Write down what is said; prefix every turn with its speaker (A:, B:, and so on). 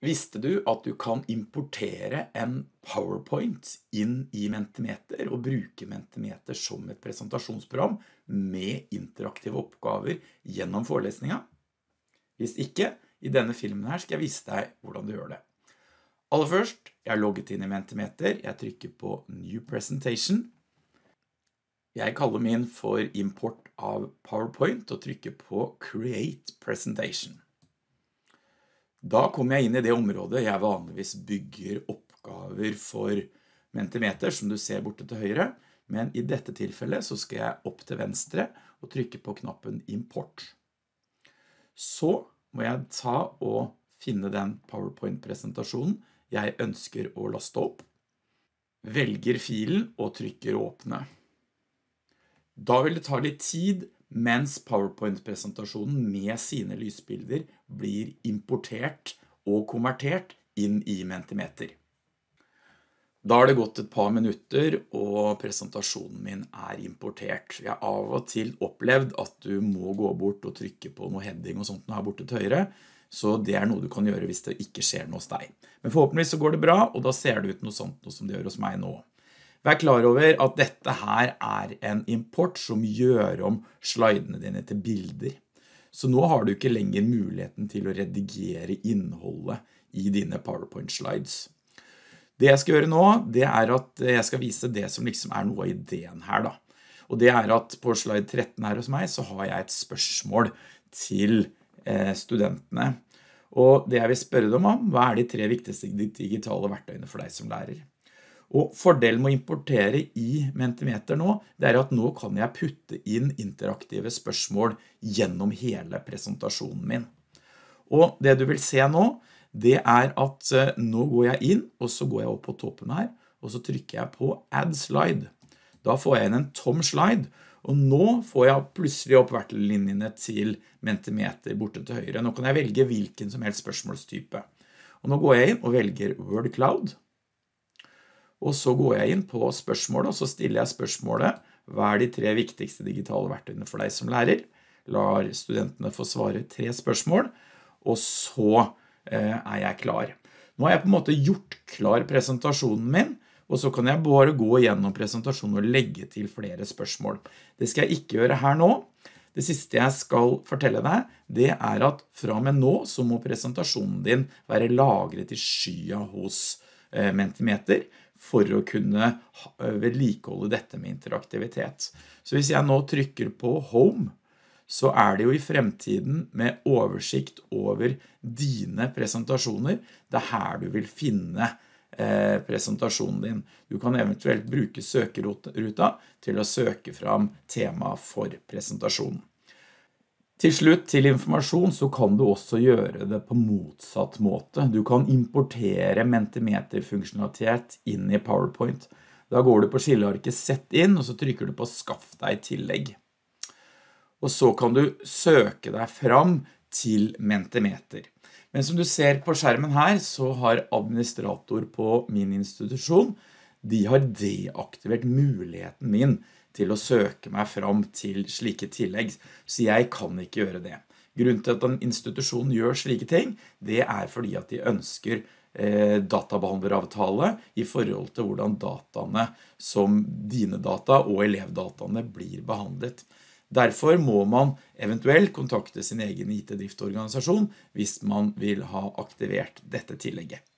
A: Visste du at du kan importere en PowerPoint inn i Mentimeter og bruke Mentimeter som et presentasjonsprogram med interaktive oppgaver gjennom forelesninga? Hvis ikke, i denne filmen her skal jeg vise deg hvordan du gjør det. Aller først, jeg er logget inn i Mentimeter, jeg trykker på New Presentation. Jeg kaller min for import av PowerPoint og trykker på Create Presentation. Da kommer jeg inn i det området jeg vanligvis bygger oppgaver for Mentimeter, som du ser borte til høyre, men i dette tilfellet så skal jeg opp til venstre og trykke på knappen Import. Så må jeg ta og finne den PowerPoint-presentasjonen jeg ønsker å laste opp, velger filen og trykker Åpne. Da vil det ta litt tid mens PowerPoint-presentasjonen med sine lysbilder blir importert og konvertert inn i Mentimeter. Da har det gått et par minutter, og presentasjonen min er importert. Jeg har av og til opplevd at du må gå bort og trykke på noe heading og sånt her borte til høyre, så det er noe du kan gjøre hvis det ikke skjer noe hos deg. Men forhåpentligvis så går det bra, og da ser det ut noe sånt noe som det gjør hos meg nå. Vær klar over at dette her er en import som gjør om slidene dine til bilder. Så nå har du ikke lenger muligheten til å redigere innholdet i dine PowerPoint-slides. Det jeg skal gjøre nå, det er at jeg skal vise det som liksom er noe av ideen her da. Og det er at på slide 13 her hos meg så har jeg et spørsmål til studentene. Og det jeg vil spørre dem om, hva er de 3 viktigste digitale verktøyene for deg som lærer? Og fordelen med å importere i Mentimeter nå, det er at nå kan jeg putte inn interaktive spørsmål gjennom hele presentasjonen min. Og det du vil se nå, det er at nå går jeg inn, og så går jeg opp på toppen her, og så trykker jeg på Add Slide. Da får jeg inn en tom slide, og nå får jeg plutselig opp vertelinjene til Mentimeter borte til høyre. Nå kan jeg velge hvilken som helst spørsmålstype. Og nå går jeg inn og velger Word Cloud. Og så går jeg inn på spørsmålet, og så stiller jeg spørsmålet, hva er de 3 viktigste digitale verktøyene for deg som lærer? Lar studentene få svare 3 spørsmål, og så er jeg klar. Nå har jeg på en måte gjort klar presentasjonen min, og så kan jeg bare gå gjennom presentasjonen og legge til flere spørsmål. Det skal jeg ikke gjøre her nå. Det siste jeg skal fortelle deg, det er at fra og med nå så må presentasjonen din være lagret i skya hos Mentimeter, for å kunne vedlikeholde dette med interaktivitet. Så hvis jeg nå trykker på Home, så er det jo i fremtiden med oversikt over dine presentasjoner. Det er her du vil finne presentasjonen din. Du kan eventuelt bruke søkeruta til å søke fram tema for presentasjonen. Til slutt, til informasjon, så kan du også gjøre det på motsatt måte. Du kan importere Mentimeter-funksjonalitet inn i PowerPoint. Da går du på skillearket Sett inn, og så trykker du på Skaff deg tillegg. Og så kan du søke deg fram til Mentimeter. Men som du ser på skjermen her, så har administrator på min institusjon, de har deaktivert muligheten min til å søke meg fram til slike tillegg, så jeg kan ikke gjøre det. Grunnen til at en institusjon gjør slike ting, det er fordi at de ønsker databehandleravtale i forhold til hvordan dataene som dine data og elevdataene blir behandlet. Derfor må man eventuelt kontakte sin egen IT-driftorganisasjon hvis man vil ha aktivert dette tillegget.